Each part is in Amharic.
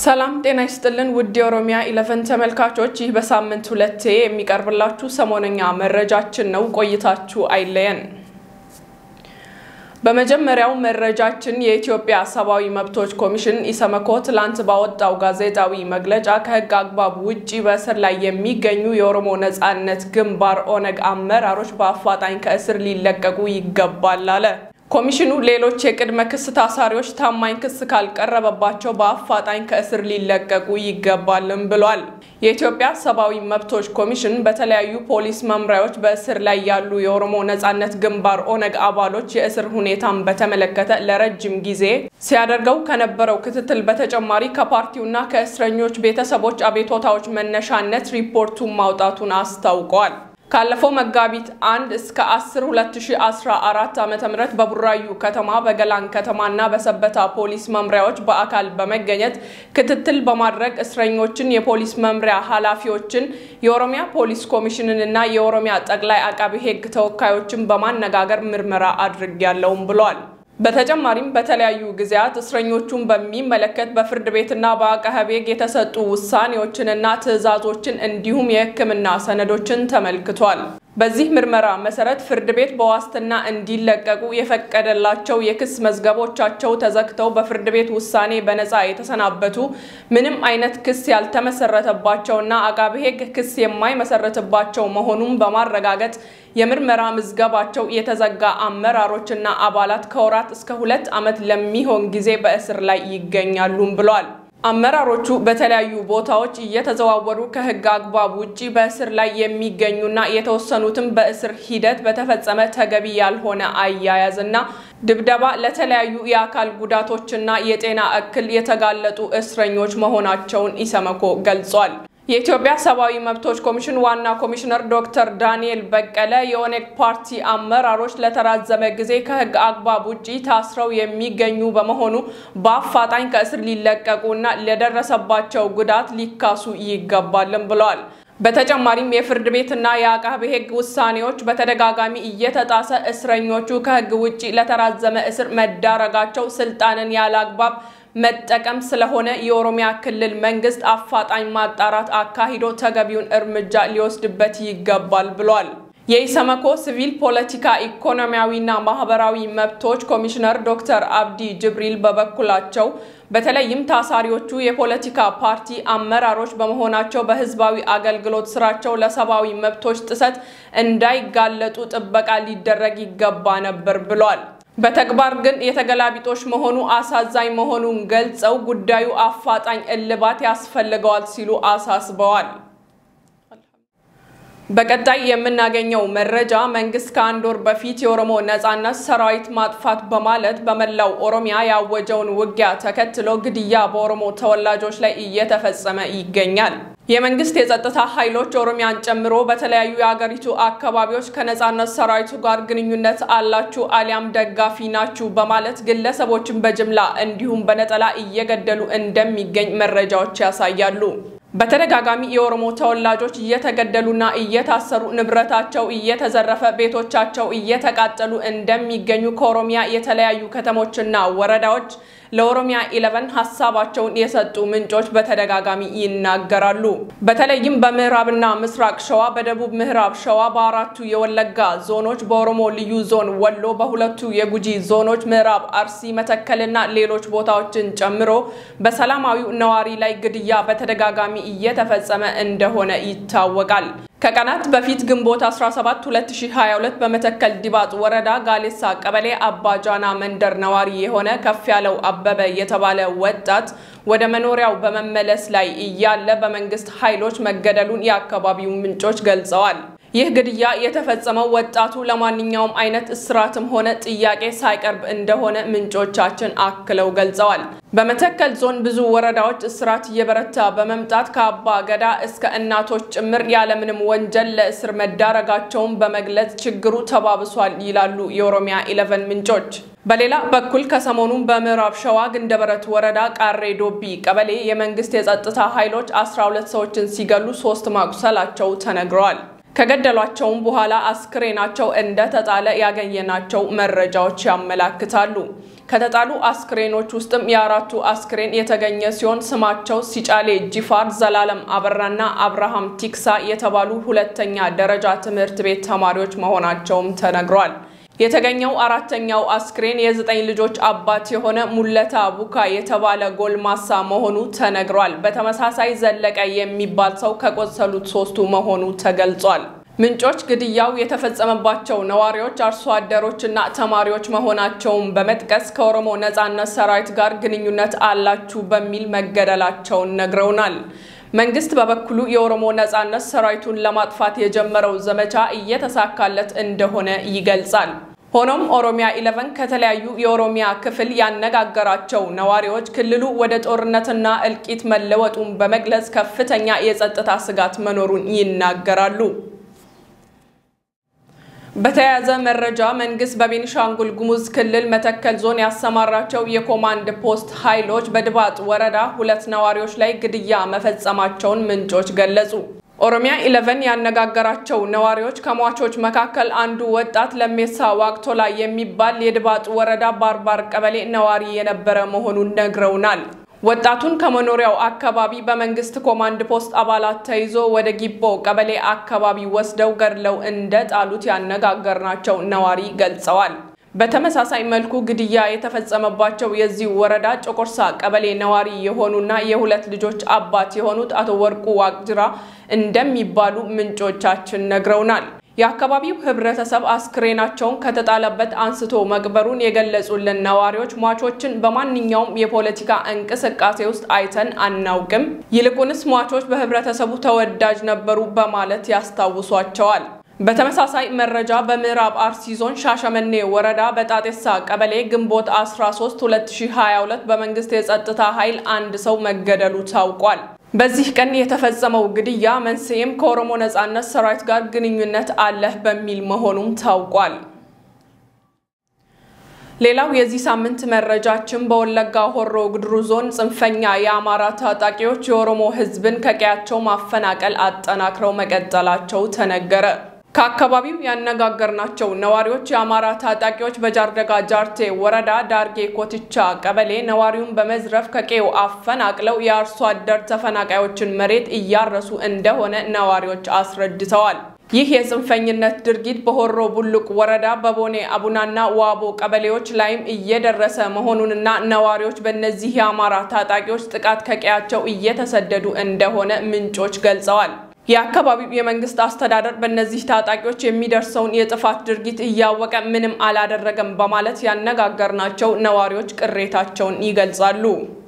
ሰላም ጤና ይስጥልን ውድ የኦሮሚያ 11 ተመልካቾች ይህ በሳምንት ሁለቴ የሚቀርብላችሁ ሰሞነኛ መረጃችን ነው ቆይታችሁ አይለየን በመጀመሪያው መረጃችን የኢትዮጵያ ሰብአዊ መብቶች ኮሚሽን ኢሰመኮ ትላንት ባወጣው ጋዜጣዊ መግለጫ ከህግ አግባብ ውጪ በእስር ላይ የሚገኙ የኦሮሞ ነጻነት ግንባር ኦነግ አመራሮች በአፋጣኝ ከእስር ሊለቀቁ ይገባል አለ ኮሚሽኑ ሌሎች የቅድመ ክስ ታሳሪዎች ታማኝ ክስ ካልቀረበባቸው በአፋጣኝ ከእስር ሊለቀቁ ይገባልም ብሏል የኢትዮጵያ ሰብአዊ መብቶች ኮሚሽን በተለያዩ ፖሊስ መምሪያዎች በእስር ላይ ያሉ የኦሮሞ ነጻነት ግንባር ኦነግ አባሎች የእስር ሁኔታን በተመለከተ ለረጅም ጊዜ ሲያደርገው ከነበረው ክትትል በተጨማሪ ከፓርቲውና ከእስረኞች ቤተሰቦች አቤቶታዎች መነሻነት ሪፖርቱን ማውጣቱን አስታውቋል ካለፈው መጋቢት 1 እስከ 10 2014 ዓ.ም በቡራዩ ከተማ በገላን ከተማና በሰበታ ፖሊስ መምሪያዎች በአካል በመገኘት ክትትል በማድረግ እስረኞችን የፖሊስ መምሪያ ኃላፊዎችን የኦሮሚያ ፖሊስ ኮሚሽንንና የኦሮሚያ ጠቅላይ አቃቤ ሕግ ተወካዮችን በማነጋገር ምርመራ አድርጌያለሁም ብሏል በተጨማሪም በተለያዩ ጊዜያት እስረኞቹን በሚመለከት በፍርድ ቤትና በአቃቤ ሕግ የተሰጡ ውሳኔዎችንና ትዕዛዞችን እንዲሁም የሕክምና ሰነዶችን ተመልክቷል በዚህ ምርመራ መሰረት ፍርድ ቤት በዋስትና እንዲለቀቁ የፈቀደላቸው የክስ መዝገቦቻቸው ተዘግተው በፍርድ ቤት ውሳኔ በነፃ የተሰናበቱ ምንም አይነት ክስ ያልተመሰረተባቸውና አቃቤ ሕግ ክስ የማይመሰረትባቸው መሆኑን በማረጋገጥ የምርመራ መዝገባቸው የተዘጋ አመራሮችና አባላት ከወራት እስከ 2 ዓመት ለሚሆን ጊዜ በእስር ላይ ይገኛሉ ብሏል አመራሮቹ በተለያዩ ቦታዎች እየተዘዋወሩ ከህግ አግባብ ውጪ በእስር ላይ የሚገኙና የተወሰኑትም በእስር ሂደት በተፈጸመ ተገቢ ያልሆነ አያያዝና ድብደባ ለተለያዩ የአካል ጉዳቶችና የጤና እክል የተጋለጡ እስረኞች መሆናቸውን ኢሰመኮ ገልጿል የኢትዮጵያ ሰብአዊ መብቶች ኮሚሽን ዋና ኮሚሽነር ዶክተር ዳንኤል በቀለ የኦነግ ፓርቲ አመራሮች ለተራዘመ ጊዜ ከህግ አግባብ ውጪ ታስረው የሚገኙ በመሆኑ በአፋጣኝ ከእስር ሊለቀቁና ለደረሰባቸው ጉዳት ሊካሱ ይገባልም ብለዋል በተጨማሪም የፍርድ ቤትና የአቃቤ ሕግ ውሳኔዎች በተደጋጋሚ እየተጣሰ እስረኞቹ ከህግ ውጪ ለተራዘመ እስር መዳረጋቸው ስልጣንን ያላግባብ መጠቀም ስለሆነ የኦሮሚያ ክልል መንግስት አፋጣኝ ማጣራት አካሂዶ ተገቢውን እርምጃ ሊወስድበት ይገባል ብሏል የኢሰመኮ ሲቪል ፖለቲካ ኢኮኖሚያዊና ማህበራዊ መብቶች ኮሚሽነር ዶክተር አብዲ ጅብሪል በበኩላቸው በተለይም ታሳሪዎቹ የፖለቲካ ፓርቲ አመራሮች በመሆናቸው በህዝባዊ አገልግሎት ስራቸው ለሰብአዊ መብቶች ጥሰት እንዳይጋለጡ ጥበቃ ሊደረግ ይገባ ነበር ብሏል በተግባር ግን የተገላቢጦሽ መሆኑ አሳዛኝ መሆኑን ገልጸው ጉዳዩ አፋጣኝ እልባት ያስፈልገዋል ሲሉ አሳስበዋል በቀጣይ የምናገኘው መረጃ መንግስት ከአንድ ወር በፊት የኦሮሞ ነጻነት ሰራዊት ማጥፋት በማለት በመላው ኦሮሚያ ያወጀውን ውጊያ ተከትሎ ግድያ በኦሮሞ ተወላጆች ላይ እየተፈጸመ ይገኛል የመንግስት የጸጥታ ኃይሎች ኦሮሚያን ጨምሮ በተለያዩ የአገሪቱ አካባቢዎች ከነጻነት ሰራዊቱ ጋር ግንኙነት አላችሁ አሊያም ደጋፊ ናችሁ በማለት ግለሰቦችን በጅምላ እንዲሁም በነጠላ እየገደሉ እንደሚገኝ መረጃዎች ያሳያሉ በተደጋጋሚ የኦሮሞ ተወላጆች እየተገደሉና እየታሰሩ ንብረታቸው እየተዘረፈ ቤቶቻቸው እየተቃጠሉ እንደሚገኙ ከኦሮሚያ የተለያዩ ከተሞችና ወረዳዎች ለኦሮሚያ 11 ሐሳባቸውን የሰጡ ምንጮች በተደጋጋሚ ይናገራሉ በተለይም በምዕራብና ምስራቅ ሸዋ በደቡብ ምዕራብ ሸዋ በአራቱ የወለጋ ዞኖች በኦሮሞ ልዩ ዞን ወሎ በሁለቱ የጉጂ ዞኖች ምዕራብ አርሲ መተከልና ሌሎች ቦታዎችን ጨምሮ በሰላማዊው ነዋሪ ላይ ግድያ በተደጋጋሚ እየተፈጸመ እንደሆነ ይታወቃል ከቀናት በፊት ግንቦት 17 2022 በመተከል ዲባጥ ወረዳ ጋሌሳ ቀበሌ አባጃና መንደር ነዋሪ የሆነ ከፍ ያለው አበበ የተባለ ወጣት ወደ መኖሪያው በመመለስ ላይ እያለ በመንግስት ኃይሎች መገደሉን የአካባቢው ምንጮች ገልጸዋል ይህ ግድያ የተፈጸመው ወጣቱ ለማንኛውም አይነት እስራትም ሆነ ጥያቄ ሳይቀርብ እንደሆነ ምንጮቻችን አክለው ገልጸዋል በመተከል ዞን ብዙ ወረዳዎች እስራት እየበረታ በመምጣት ከአባ ገዳ እስከ እናቶች ጭምር ያለምንም ወንጀል ለእስር መዳረጋቸውን በመግለጽ ችግሩ ተባብሷል ይላሉ የኦሮሚያ 11 ምንጮች በሌላ በኩል ከሰሞኑን በምዕራብ ሸዋ ግንደበረት ወረዳ ቃሬ ዶቢ ቀበሌ የመንግስት የጸጥታ ኃይሎች 12 ሰዎችን ሲገሉ 3 ማቁሰላቸው ተነግሯል ከገደሏቸውም በኋላ አስክሬናቸው እንደተጣለ ያገኘናቸው መረጃዎች ያመላክታሉ ከተጣሉ አስክሬኖች ውስጥም የአራቱ አስክሬን የተገኘ ሲሆን ስማቸው ሲጫሌ ጂፋር ዘላለም አበራና አብርሃም ቲክሳ የተባሉ ሁለተኛ ደረጃ ትምህርት ቤት ተማሪዎች መሆናቸውም ተነግሯል። የተገኘው አራተኛው አስክሬን የ9 ልጆች አባት የሆነ ሙለታ ቡካ የተባለ ጎልማሳ መሆኑ ተነግሯል። በተመሳሳይ ዘለቀ የሚባል ሰው ከቆሰሉት 3ቱ መሆኑ ተገልጿል። ምንጮች ግድያው የተፈጸመባቸው ነዋሪዎች አርሶ አደሮችና ተማሪዎች መሆናቸውን በመጥቀስ ከኦሮሞ ነጻነት ሰራዊት ጋር ግንኙነት አላችሁ በሚል መገደላቸውን ነግረውናል። መንግስት በበኩሉ የኦሮሞ ነጻነት ሰራዊቱን ለማጥፋት የጀመረው ዘመቻ እየተሳካለት እንደሆነ ይገልጻል። ሆኖም ኦሮሚያ 11 ከተለያዩ የኦሮሚያ ክፍል ያነጋገራቸው ነዋሪዎች ክልሉ ወደ ጦርነትና እልቂት መለወጡን በመግለጽ ከፍተኛ የጸጥታ ስጋት መኖሩን ይናገራሉ። በተያያዘ መረጃ መንግስት በቤኒሻንጉል ጉሙዝ ክልል መተከል ዞን ያሰማራቸው የኮማንድ ፖስት ኃይሎች በድባጥ ወረዳ 2 ነዋሪዎች ላይ ግድያ መፈጸማቸውን ምንጮች ገለጹ። ኦሮሚያ 11 ያነጋገራቸው ነዋሪዎች ከሟቾች መካከል አንዱ ወጣት ለሜሳ ዋቅቶላ የሚባል የድባጥ ወረዳ ባርባር ቀበሌ ነዋሪ የነበረ መሆኑን ነግረውናል። ወጣቱን ከመኖሪያው አካባቢ በመንግስት ኮማንድ ፖስት አባላት ተይዞ ወደ ጊቦ ቀበሌ አካባቢ ወስደው ገድለው እንደጣሉት ያነጋገርናቸው ነዋሪ ገልጸዋል። በተመሳሳይ መልኩ ግድያ የተፈጸመባቸው የዚህ ወረዳ ጮቆርሳ ቀበሌ ነዋሪ የሆኑና የሁለት ልጆች አባት የሆኑት አቶ ወርቁ ዋቅጅራ እንደሚባሉ ምንጮቻችን ነግረውናል። የአካባቢው ህብረተሰብ አስክሬናቸውን ከተጣለበት አንስቶ መቅበሩን የገለጹልን ነዋሪዎች ሟቾችን በማንኛውም የፖለቲካ እንቅስቃሴ ውስጥ አይተን አናውቅም፣ ይልቁንስ ሟቾች በህብረተሰቡ ተወዳጅ ነበሩ በማለት ያስታውሷቸዋል። በተመሳሳይ መረጃ በምዕራብ አርሲ ዞን ሻሸመኔ ወረዳ በጣጤሳ ቀበሌ ግንቦት 13 2022 በመንግስት የጸጥታ ኃይል አንድ ሰው መገደሉ ታውቋል። በዚህ ቀን የተፈጸመው ግድያ መንስኤም ከኦሮሞ ነጻነት ሰራዊት ጋር ግንኙነት አለህ በሚል መሆኑም ታውቋል። ሌላው የዚህ ሳምንት መረጃችን በወለጋ ሆሮ ጉድሩ ዞን ጽንፈኛ የአማራ ታጣቂዎች የኦሮሞ ህዝብን ከቀያቸው ማፈናቀል አጠናክረው መቀጠላቸው ተነገረ። ከአካባቢው ያነጋገርናቸው ነዋሪዎች የአማራ ታጣቂዎች በጃርደጋ ጃርቴ ወረዳ ዳርጌ ኮትቻ ቀበሌ ነዋሪውን በመዝረፍ ከቀዩ አፈናቅለው የአርሶ አደር ተፈናቃዮችን መሬት እያረሱ እንደሆነ ነዋሪዎች አስረድተዋል። ይህ የጽንፈኝነት ድርጊት በሆሮ ቡልቅ ወረዳ በቦኔ አቡናና ዋቦ ቀበሌዎች ላይም እየደረሰ መሆኑንና ነዋሪዎች በእነዚህ የአማራ ታጣቂዎች ጥቃት ከቀያቸው እየተሰደዱ እንደሆነ ምንጮች ገልጸዋል። የአካባቢው የመንግስት አስተዳደር በእነዚህ ታጣቂዎች የሚደርሰውን የጥፋት ድርጊት እያወቀ ምንም አላደረገም በማለት ያነጋገርናቸው ነዋሪዎች ቅሬታቸውን ይገልጻሉ።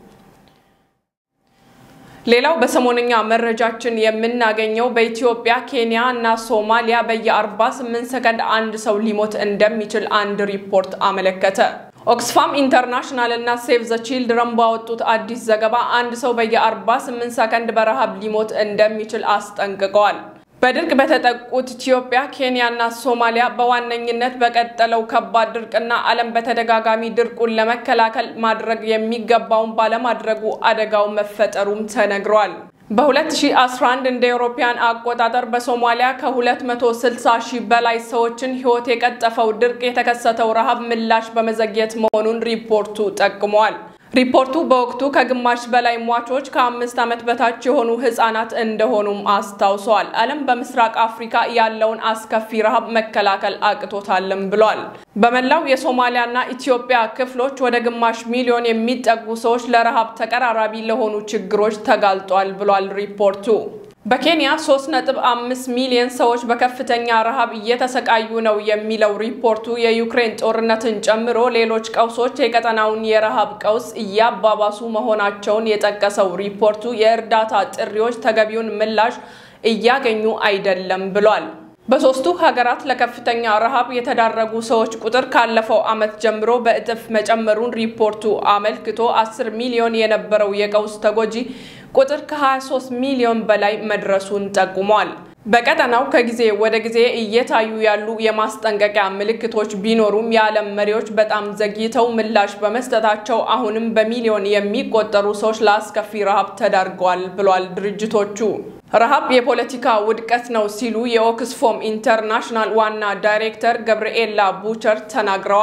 ሌላው በሰሞንኛ መረጃችን የምናገኘው በኢትዮጵያ፣ ኬንያ እና ሶማሊያ በየ48 ሰከንድ አንድ ሰው ሊሞት እንደሚችል አንድ ሪፖርት አመለከተ። ኦክስፋም ኢንተርናሽናል እና ሴቭ ዘ ቺልድረን ባወጡት አዲስ ዘገባ አንድ ሰው በየ48 ሰከንድ በረሃብ ሊሞት እንደሚችል አስጠንቅቀዋል። በድርቅ በተጠቁት ኢትዮጵያ፣ ኬንያ እና ሶማሊያ በዋነኝነት በቀጠለው ከባድ ድርቅና ዓለም በተደጋጋሚ ድርቁን ለመከላከል ማድረግ የሚገባውን ባለማድረጉ አደጋው መፈጠሩም ተነግሯል። በ2011 እንደ አውሮፓውያን አቆጣጠር በሶማሊያ ከ260,000 በላይ ሰዎችን ህይወት የቀጠፈው ድርቅ የተከሰተው ረሃብ ምላሽ በመዘግየት መሆኑን ሪፖርቱ ጠቅሟል። ሪፖርቱ በወቅቱ ከግማሽ በላይ ሟቾች ከ5 ዓመት በታች የሆኑ ህፃናት እንደሆኑም አስታውሷል። ዓለም በምስራቅ አፍሪካ ያለውን አስከፊ ረሃብ መከላከል አቅቶታልም ብሏል። በመላው የሶማሊያና ኢትዮጵያ ክፍሎች ወደ ግማሽ ሚሊዮን የሚጠጉ ሰዎች ለረሃብ ተቀራራቢ ለሆኑ ችግሮች ተጋልጧል ብሏል ሪፖርቱ። በኬንያ 3.5 ሚሊዮን ሰዎች በከፍተኛ ረሃብ እየተሰቃዩ ነው የሚለው ሪፖርቱ የዩክሬን ጦርነትን ጨምሮ ሌሎች ቀውሶች የቀጠናውን የረሃብ ቀውስ እያባባሱ መሆናቸውን የጠቀሰው ሪፖርቱ የእርዳታ ጥሪዎች ተገቢውን ምላሽ እያገኙ አይደለም ብሏል። በሶስቱ ሀገራት ለከፍተኛ ረሃብ የተዳረጉ ሰዎች ቁጥር ካለፈው ዓመት ጀምሮ በእጥፍ መጨመሩን ሪፖርቱ አመልክቶ 10 ሚሊዮን የነበረው የቀውስ ተጎጂ ቁጥር ከ23 ሚሊዮን በላይ መድረሱን ጠቁሟል። በቀጠናው ከጊዜ ወደ ጊዜ እየታዩ ያሉ የማስጠንቀቂያ ምልክቶች ቢኖሩም የዓለም መሪዎች በጣም ዘግይተው ምላሽ በመስጠታቸው አሁንም በሚሊዮን የሚቆጠሩ ሰዎች ለአስከፊ ረሃብ ተዳርገዋል ብሏል ድርጅቶቹ። ረሃብ የፖለቲካ ውድቀት ነው ሲሉ የኦክስፎም ኢንተርናሽናል ዋና ዳይሬክተር ገብርኤላ ቡቸር ተናግረዋል።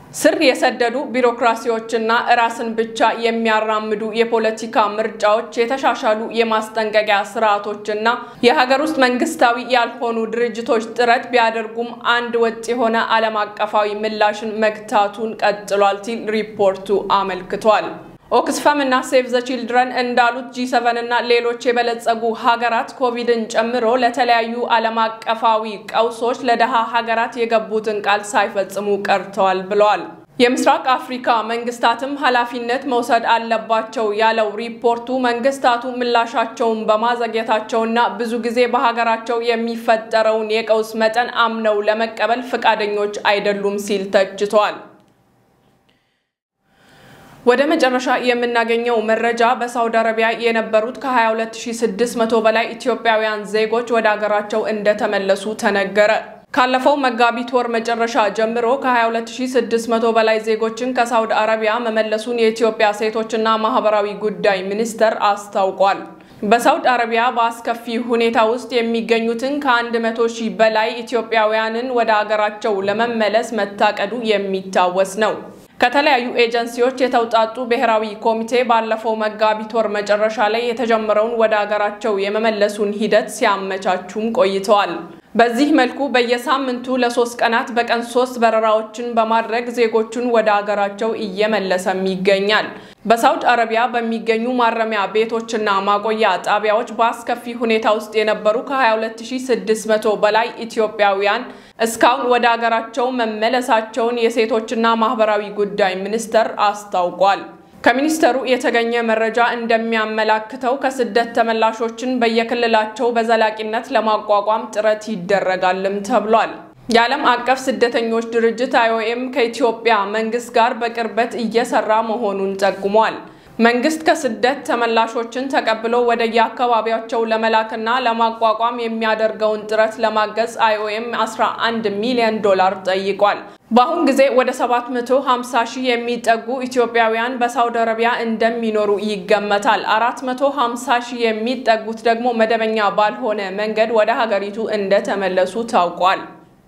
ስር የሰደዱ ቢሮክራሲዎችና ራስን ብቻ የሚያራምዱ የፖለቲካ ምርጫዎች የተሻሻሉ የማስጠንቀቂያ ስርዓቶችና የሀገር ውስጥ መንግስታዊ ያልሆኑ ድርጅቶች ጥረት ቢያደርጉም አንድ ወጥ የሆነ ዓለም አቀፋዊ ምላሽን መግታቱን ቀጥሏል ሲል ሪፖርቱ አመልክቷል። ኦክስፋም እና ሴቭ ዘ ቺልድረን እንዳሉት G7 እና ሌሎች የበለጸጉ ሀገራት ኮቪድን ጨምሮ ለተለያዩ ዓለም አቀፋዊ ቀውሶች ለደሃ ሀገራት የገቡትን ቃል ሳይፈጽሙ ቀርተዋል ብለዋል። የምስራቅ አፍሪካ መንግስታትም ኃላፊነት መውሰድ አለባቸው ያለው ሪፖርቱ መንግስታቱ ምላሻቸውን በማዘግየታቸውና ብዙ ጊዜ በሀገራቸው የሚፈጠረውን የቀውስ መጠን አምነው ለመቀበል ፈቃደኞች አይደሉም ሲል ተችቷል። ወደ መጨረሻ የምናገኘው መረጃ በሳውዲ አረቢያ የነበሩት ከ22600 በላይ ኢትዮጵያውያን ዜጎች ወደ ሀገራቸው እንደተመለሱ ተነገረ። ካለፈው መጋቢት ወር መጨረሻ ጀምሮ ከ22600 በላይ ዜጎችን ከሳውዲ አረቢያ መመለሱን የኢትዮጵያ ሴቶችና ማህበራዊ ጉዳይ ሚኒስቴር አስታውቋል። በሳውዲ አረቢያ በአስከፊ ሁኔታ ውስጥ የሚገኙትን ከ100,000 በላይ ኢትዮጵያውያንን ወደ ሀገራቸው ለመመለስ መታቀዱ የሚታወስ ነው። ከተለያዩ ኤጀንሲዎች የተውጣጡ ብሔራዊ ኮሚቴ ባለፈው መጋቢት ወር መጨረሻ ላይ የተጀመረውን ወደ ሀገራቸው የመመለሱን ሂደት ሲያመቻቹም ቆይተዋል። በዚህ መልኩ በየሳምንቱ ለ3 ቀናት በቀን 3 በረራዎችን በማድረግ ዜጎቹን ወደ ሀገራቸው እየመለሰም ይገኛል። በሳውዲ አረቢያ በሚገኙ ማረሚያ ቤቶችና ማቆያ ጣቢያዎች በአስከፊ ሁኔታ ውስጥ የነበሩ ከ22600 በላይ ኢትዮጵያውያን እስካሁን ወደ ሀገራቸው መመለሳቸውን የሴቶችና ማህበራዊ ጉዳይ ሚኒስቴር አስታውቋል። ከሚኒስተሩ የተገኘ መረጃ እንደሚያመላክተው ከስደት ተመላሾችን በየክልላቸው በዘላቂነት ለማቋቋም ጥረት ይደረጋልም ተብሏል። የዓለም አቀፍ ስደተኞች ድርጅት IOM ከኢትዮጵያ መንግስት ጋር በቅርበት እየሰራ መሆኑን ጠቁሟል። መንግስት ከስደት ተመላሾችን ተቀብሎ ወደ የአካባቢያቸው ለመላክና ለማቋቋም የሚያደርገውን ጥረት ለማገዝ IOM $11 ሚሊዮን ጠይቋል። በአሁን ጊዜ ወደ 750,000 የሚጠጉ ኢትዮጵያውያን በሳውዲ አረቢያ እንደሚኖሩ ይገመታል። 450,000 የሚጠጉት ደግሞ መደበኛ ባልሆነ መንገድ ወደ ሀገሪቱ እንደተመለሱ ታውቋል።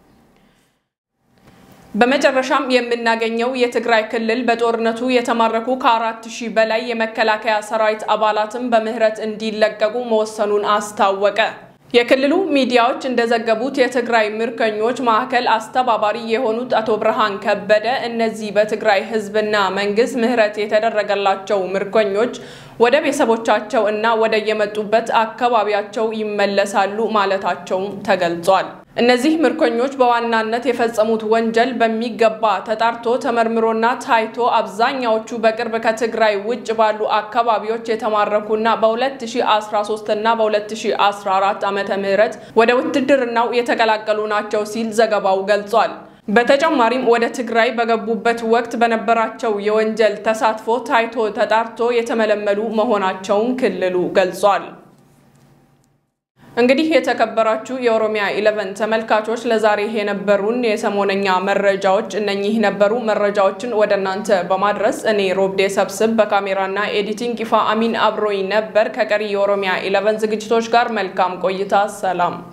በመጨረሻም የምናገኘው የትግራይ ክልል በጦርነቱ የተማረኩ ከ4000 በላይ የመከላከያ ሰራዊት አባላትን በምህረት እንዲለቀቁ መወሰኑን አስታወቀ። የክልሉ ሚዲያዎች እንደዘገቡት የትግራይ ምርኮኞች ማዕከል አስተባባሪ የሆኑት አቶ ብርሃን ከበደ እነዚህ በትግራይ ህዝብና መንግስት ምህረት የተደረገላቸው ምርኮኞች ወደ ቤተሰቦቻቸው እና ወደ የመጡበት አካባቢያቸው ይመለሳሉ ማለታቸው ተገልጿል። እነዚህ ምርኮኞች በዋናነት የፈጸሙት ወንጀል በሚገባ ተጣርቶ ተመርምሮና ታይቶ አብዛኛዎቹ በቅርብ ከትግራይ ውጭ ባሉ አካባቢዎች የተማረኩና በ2013 እና በ2014 ዓመተ ምህረት ወደ ውትድርናው የተቀላቀሉ ናቸው ሲል ዘገባው ገልጿል። በተጨማሪም ወደ ትግራይ በገቡበት ወቅት በነበራቸው የወንጀል ተሳትፎ ታይቶ ተጣርቶ የተመለመሉ መሆናቸውን ክልሉ ገልጿል። እንግዲህ የተከበራችሁ የኦሮሚያ 11 ተመልካቾች ለዛሬ የነበሩን የሰሞነኛ መረጃዎች እነኚህ ነበሩ። መረጃዎችን ወደናንተ በማድረስ እኔ ሮብዴ ሰብስብ በካሜራና ኤዲቲንግ ይፋ አሚን አብሮኝ ነበር። ከቀሪ የኦሮሚያ 11 ዝግጅቶች ጋር መልካም ቆይታ። ሰላም።